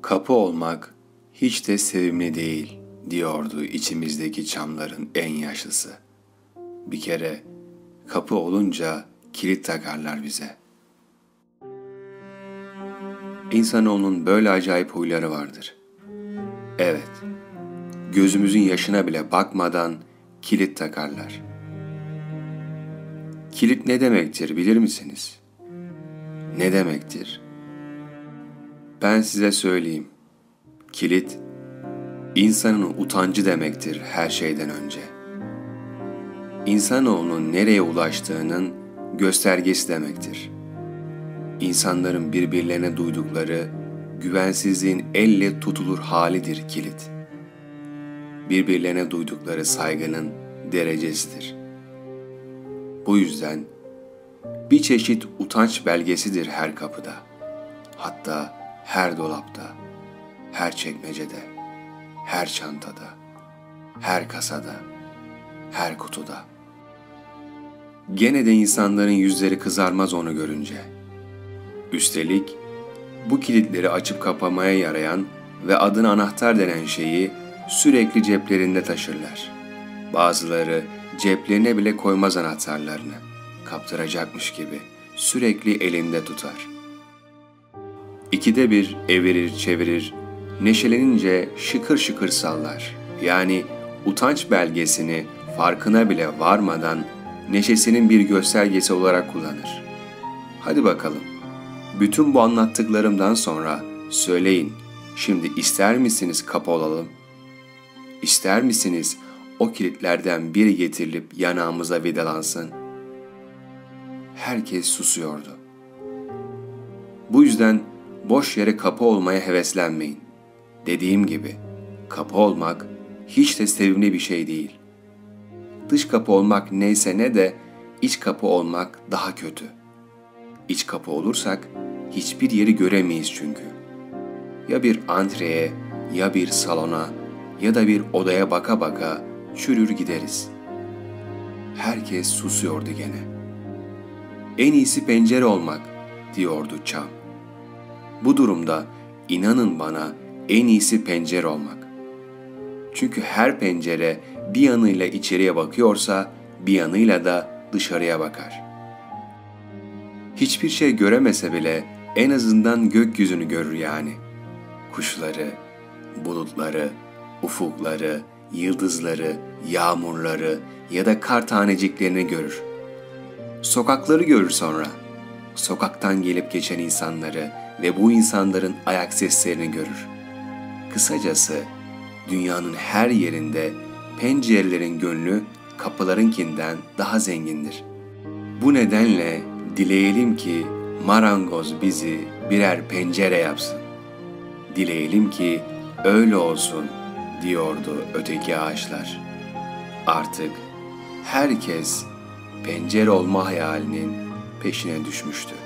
Kapı olmak hiç de sevimli değil, diyordu içimizdeki çamların en yaşlısı. Bir kere kapı olunca kilit takarlar bize. İnsanoğlunun böyle acayip huyları vardır. Evet, gözümüzün yaşına bile bakmadan kilit takarlar. Kilit ne demektir bilir misiniz? Ne demektir? Ben size söyleyeyim. Kilit, insanın utancı demektir her şeyden önce. İnsanoğlunun nereye ulaştığının göstergesi demektir. İnsanların birbirlerine duydukları güvensizliğin elle tutulur halidir kilit. Birbirlerine duydukları saygının derecesidir. Bu yüzden bir çeşit utanç belgesidir her kapıda. Hatta her dolapta, her çekmecede, her çantada, her kasada, her kutuda. Gene de insanların yüzleri kızarmaz onu görünce. Üstelik bu kilitleri açıp kapamaya yarayan ve adına anahtar denen şeyi sürekli ceplerinde taşırlar. Bazıları ceplerine bile koymaz anahtarlarını, kaptıracakmış gibi sürekli elinde tutar. İkide bir evirir çevirir, neşelenince şıkır şıkır sallar. Yani utanç belgesini farkına bile varmadan neşesinin bir göstergesi olarak kullanır. Hadi bakalım, bütün bu anlattıklarımdan sonra söyleyin, şimdi ister misiniz kapı olalım? İster misiniz o kilitlerden biri getirilip yanağımıza vidalansın? Herkes susuyordu. Bu yüzden boş yere kapı olmaya heveslenmeyin. Dediğim gibi, kapı olmak hiç de sevimli bir şey değil. Dış kapı olmak neyse ne de iç kapı olmak daha kötü. İç kapı olursak hiçbir yeri göremeyiz çünkü. Ya bir antreye, ya bir salona, ya da bir odaya baka baka çürür gideriz. Herkes susuyordu gene. En iyisi pencere olmak, diyordu Çam. Bu durumda inanın bana en iyisi pencere olmak. Çünkü her pencere bir yanıyla içeriye bakıyorsa bir yanıyla da dışarıya bakar. Hiçbir şey göremese bile en azından gökyüzünü görür yani. Kuşları, bulutları, ufukları, yıldızları, yağmurları ya da kar taneciklerini görür. Sokakları görür sonra. Sokaktan gelip geçen insanları ve bu insanların ayak seslerini görür. Kısacası dünyanın her yerinde pencerelerin gönlü kapılarınkinden daha zengindir. Bu nedenle dileyelim ki marangoz bizi birer pencere yapsın. Dileyelim ki öyle olsun, diyordu öteki ağaçlar. Artık herkes pencere olma hayalinin peşine düşmüştü.